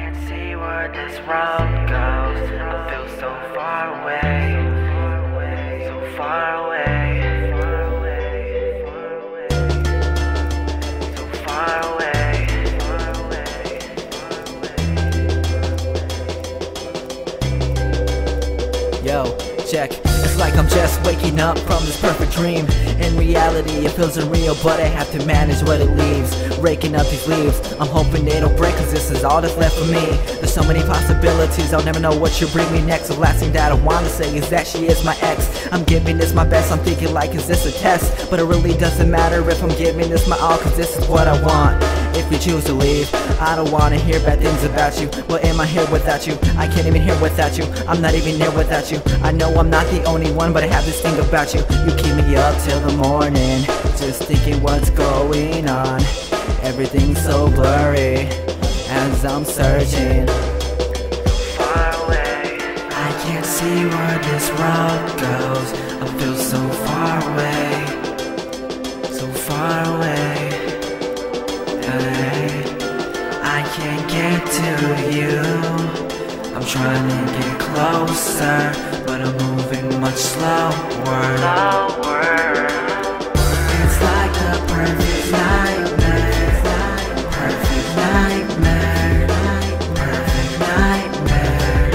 can't see where this road goes. I feel so far away, so far away, so far away. Yo, check. It's like I'm just waking up from this perfect dream. In reality, it feels unreal, but I have to manage what it leaves. Raking up these leaves, I'm hoping they don't break, cause this is all that's left for me. There's so many possibilities, I'll never know what you'll bring me next. The last thing that I wanna say is that she is my ex. I'm giving this my best, I'm thinking like, is this a test? But it really doesn't matter if I'm giving this my all, cause this is what I want. If you choose to leave, I don't wanna hear bad things about you. Well, am I here without you? I can't even hear without you. I'm not even here without you. I know I'm not the only one, but I have this thing about you. You keep me up till the morning, just thinking what's going on. Everything's so blurry as I'm searching. Far away, I can't see where this road goes. I feel so far away, so far away. Hey, I can't get to you. I'm trying to get closer, but I'm moving much slower. It's like a perfect nightmare, perfect nightmare, perfect nightmare.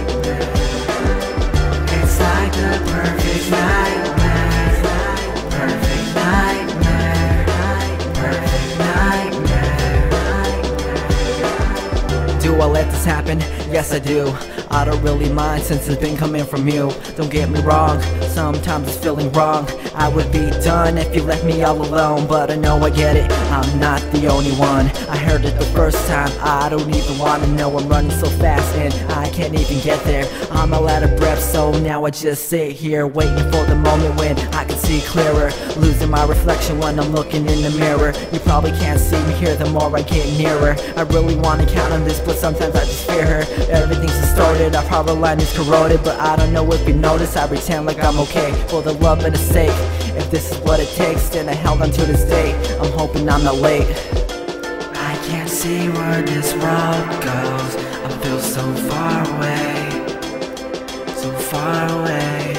It's like a perfect nightmare, perfect nightmare, perfect nightmare. Do I let this happen? Yes I do. I don't really mind since it's been coming from you. Don't get me wrong, sometimes it's feeling wrong. I would be done if you left me all alone, but I know I get it, I'm not the only one. I heard it the first time, I don't even wanna know. I'm running so fast and I can't even get there. I'm all out of breath, so now I just sit here waiting for the moment when I can see clearer. Losing my reflection when I'm looking in the mirror. You probably can't see me here the more I get nearer. I really wanna count on this, but sometimes I just fear her. Everything's distorted, our power line is corroded, but I don't know if you notice. I pretend like I'm okay for the love and the sake. If this is what it takes, then I held on to this day. I'm hoping I'm not late. I can't see where this road goes. I feel so far away, so far away.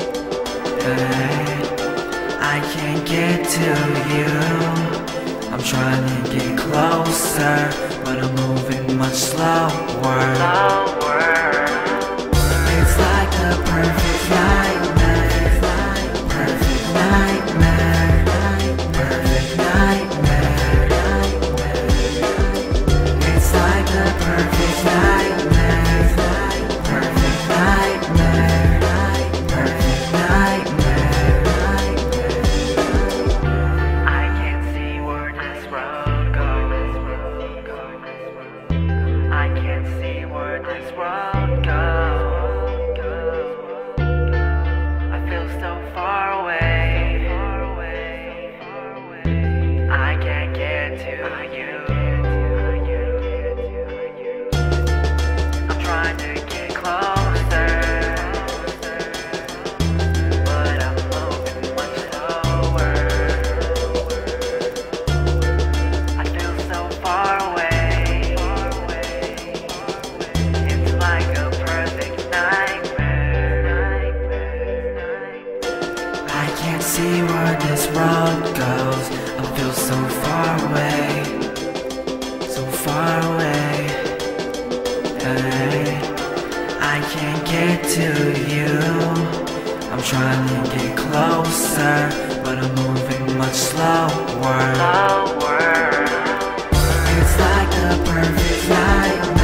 Hey, I can't get to you. I'm trying to get closer, but I'm moving much slower. It's like a perfect nightmare, perfect nightmare, perfect nightmare. It's like a perfect nightmare, perfect nightmare, perfect nightmare. I can't see where this road goes. I can't see where this road goes. I feel so far away, I can't get to you. I'm trying to get closer, but I'm moving much slower. I feel so far away, it's like a perfect nightmare. I can't see where this road goes. I feel so far away, so far away. Hey, I can't get to you. I'm trying to get closer, but I'm moving much slower. It's like a perfect night.